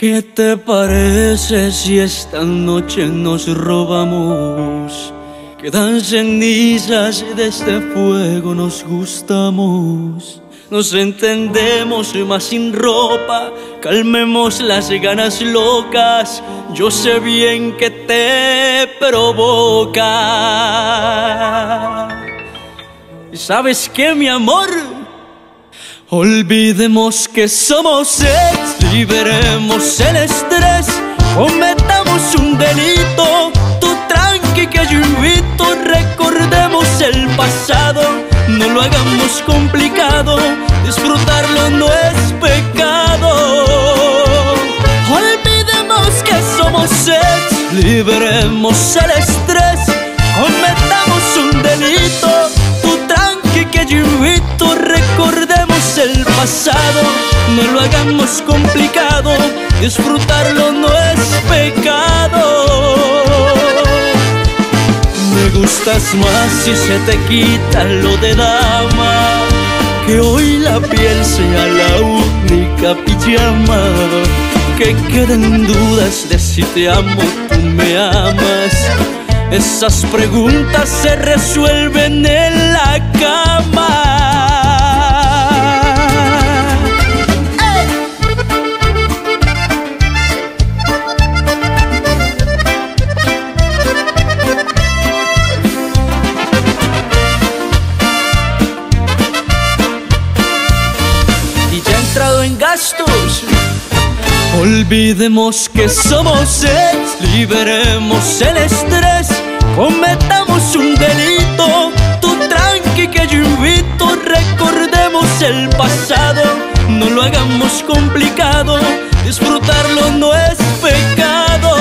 ¿Qué te parece si esta noche nos robamos? Quedan cenizas de este fuego, nos gustamos. Nos entendemos más sin ropa, calmemos las ganas locas. Yo sé bien que te provoca. ¿Sabes qué, mi amor? Olvidemos que somos ex, liberemos el estrés, cometamos un delito. Tú tranqui que yo invito, recordemos el pasado, no lo hagamos complicado, disfrutarlo no es pecado. Olvidemos que somos ex, liberemos el estrés, cometamos un delito. Tú tranqui que yo invito, recordemos el pasado, no lo hagamos complicado, disfrutarlo no es pecado. Me gustas más si se te quita lo de dama, que hoy la piel sea la única pijama, que queden dudas de si te amo, tú me amas. Esas preguntas se resuelven en la cama. En gastos, olvidemos que somos ex, liberemos el estrés, cometamos un delito. Tú tranqui que yo invito, recordemos el pasado, no lo hagamos complicado, disfrutarlo no es pecado.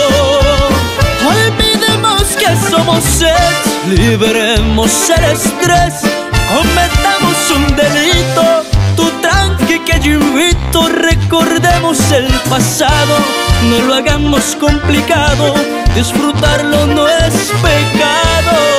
Olvidemos que somos ex, liberemos el estrés, cometamos un delito. Tú tranqui que yo invito, recordemos el pasado, no lo hagamos complicado, disfrutarlo no es pecado.